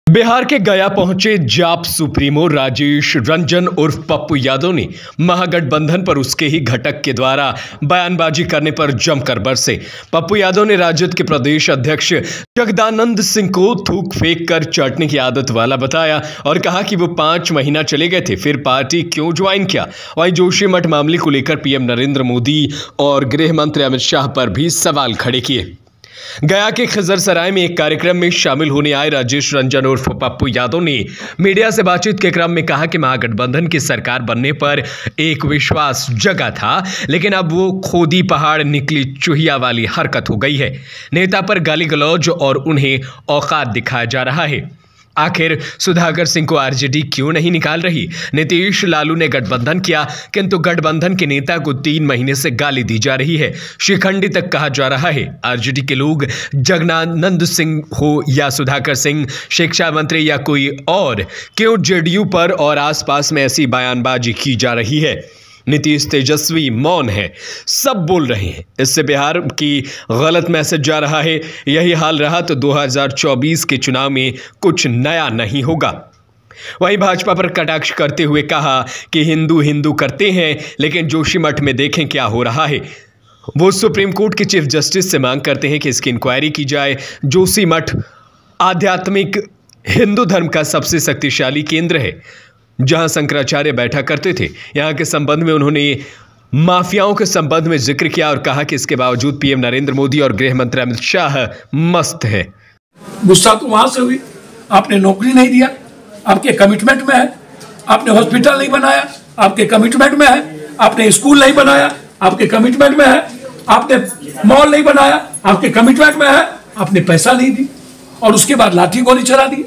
बिहार के गया पहुंचे जाप सुप्रीमो राजेश रंजन उर्फ पप्पू यादव ने महागठबंधन पर उसके ही घटक के द्वारा बयानबाजी करने पर जमकर बरसे। पप्पू यादव ने राजद के प्रदेश अध्यक्ष जगदानंद सिंह को थूक फेंक कर चाटने की आदत वाला बताया और कहा कि वो 5 महीना चले गए थे, फिर पार्टी क्यों ज्वाइन किया। वहीं जोशीमठ मामले को लेकर पीएम नरेंद्र मोदी और गृह मंत्री अमित शाह पर भी सवाल खड़े किए। गया के खजरसराय में एक कार्यक्रम में शामिल होने आए राजेश रंजन उर्फ पप्पू यादव ने मीडिया से बातचीत के क्रम में कहा कि महागठबंधन की सरकार बनने पर एक विश्वास जगा था, लेकिन अब वो खोदी पहाड़ निकली चूहिया वाली हरकत हो गई है। नेता पर गाली गलौज और उन्हें औकात दिखाया जा रहा है। आखिर सुधाकर सिंह को आरजेडी क्यों नहीं निकाल रही। नीतीश लालू ने गठबंधन किया, किंतु गठबंधन के नेता को 3 महीने से गाली दी जा रही है। शिखंडी तक कहा जा रहा है। आरजेडी के लोग जगदानंद सिंह हो या सुधाकर सिंह, शिक्षा मंत्री या कोई और, क्यों जेडीयू पर और आसपास में ऐसी बयानबाजी की जा रही है। नीतीश तेजस्वी मौन है, सब बोल रहे हैं। इससे बिहार की गलत मैसेज जा रहा है। यही हाल रहा तो 2024 के चुनाव में कुछ नया नहीं होगा। वहीं भाजपा पर कटाक्ष करते हुए कहा कि हिंदू हिंदू करते हैं, लेकिन जोशीमठ में देखें क्या हो रहा है। वो सुप्रीम कोर्ट के चीफ जस्टिस से मांग करते हैं कि इसकी इंक्वायरी की जाए। जोशीमठ आध्यात्मिक हिंदू धर्म का सबसे शक्तिशाली केंद्र है, जहां शंकराचार्य बैठा करते थे। यहां के संबंध में उन्होंने माफियाओं के संबंध में जिक्र किया और कहा कि इसके बावजूद पीएम नरेंद्र मोदी और गृह मंत्री अमित शाह मस्त है। गुस्सा तो वहां से हुई, आपने नौकरी नहीं दिया, आपके कमिटमेंट में है। आपने हॉस्पिटल नहीं बनाया, आपके कमिटमेंट में है। आपने स्कूल नहीं बनाया, आपके कमिटमेंट में है। आपने मॉल नहीं बनाया, आपके कमिटमेंट में है। आपने पैसा नहीं दी और उसके बाद लाठी गोली चला दी।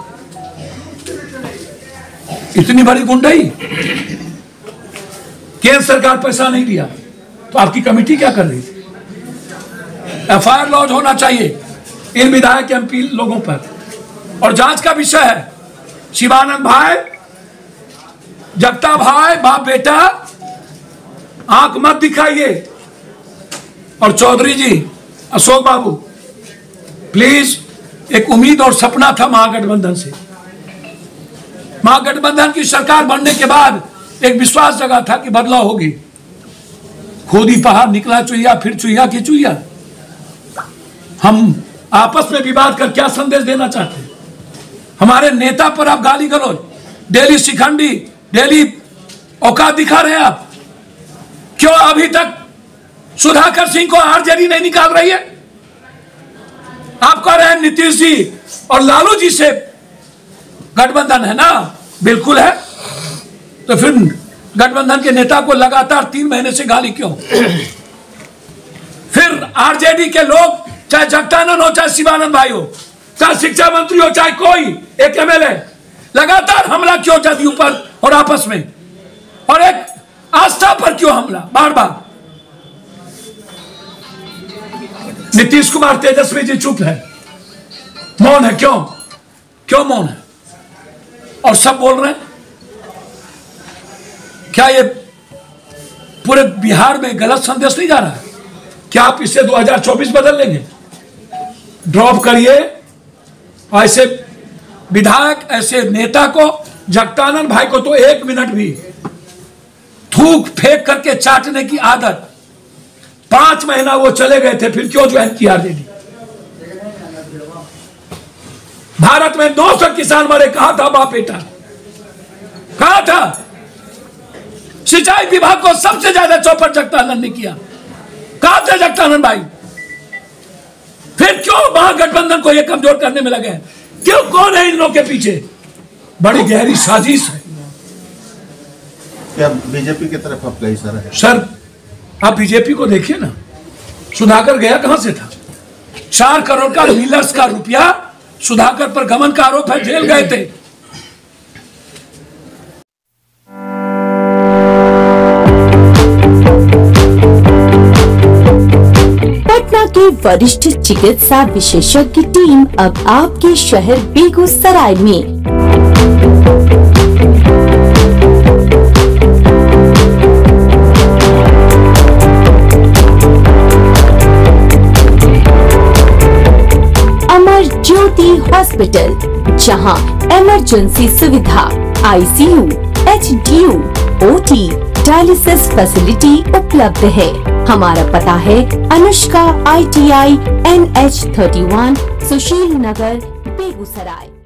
इतनी बड़ी गुंडाई। केंद्र सरकार पैसा नहीं दिया तो आपकी कमेटी क्या कर रही थी। एफआईआर लॉन्च होना चाहिए इन विधायक एमपी लोगों पर और जांच का विषय है। शिवानंद भाई, जगता भाई, बाप बेटा आंख मत दिखाइए। और चौधरी जी, अशोक बाबू, प्लीज, एक उम्मीद और सपना था महागठबंधन से। महागठबंधन की सरकार बनने के बाद एक विश्वास जगा था कि बदलाव होगी। खोदी पहाड़ निकला चुहिया, फिर चुहिया की चुहिया। हम आपस में विवाद कर क्या संदेश देना चाहते हैं। हमारे नेता पर आप गाली गलौज, डेली शिखंडी, डेली औकात दिखा रहे हैं आप। क्यों अभी तक सुधाकर सिंह को आरजेडी नहीं निकाल रही है। आप कह रहे हैं नीतीश जी और लालू जी से गठबंधन है ना, बिल्कुल है। तो फिर गठबंधन के नेता को लगातार 3 महीने से गाली क्यों। फिर आरजेडी के लोग, चाहे जगदानंद हो, चाहे शिवानंद भाई हो, चाहे शिक्षा मंत्री हो, चाहे कोई एक एमएलए, लगातार हमला क्यों जदयू पर और आपस में, और एक आस्था पर क्यों हमला बार बार। नीतीश कुमार तेजस्वी जी चुप है, मौन है। क्यों मौन है और सब बोल रहे हैं। क्या ये पूरे बिहार में गलत संदेश नहीं जा रहा है। क्या आप इससे 2024 बदल लेंगे। ड्रॉप करिए ऐसे विधायक, ऐसे नेता को। जगदानंद भाई को तो 1 मिनट भी थूक फेंक करके चाटने की आदत। 5 महीना वो चले गए थे, फिर क्यों ज्वाइन किया आरजेडी। भारत में 200 किसान मरे, कहा था बाप बेटा, कहा था। सिंचाई विभाग को सबसे ज्यादा चौपट जगदानंद ने किया, कहा था जगदानंद भाई। फिर क्यों महागठबंधन को ये कमजोर करने में लगे। क्यों, कौन है इन लोगों के पीछे। बड़ी गहरी साजिश है। क्या बीजेपी की तरफ आपका इशारा है। सर, आप बीजेपी को देखिए ना, सुधाकर गया कहां से था। 4 करोड़ का डीलर्स का रुपया सुधाकर पर गमन का आरोप है, जेल गए थे। पटना की वरिष्ठ चिकित्सा विशेषज्ञ टीम अब आपके शहर बेगूसराय में। अमर ज्योति हॉस्पिटल, जहां इमरजेंसी सुविधा, ICU, HDU, OT, dialysis facility उपलब्ध है। हमारा पता है अनुष्का ITI NH 31, सुशील नगर, बेगूसराय।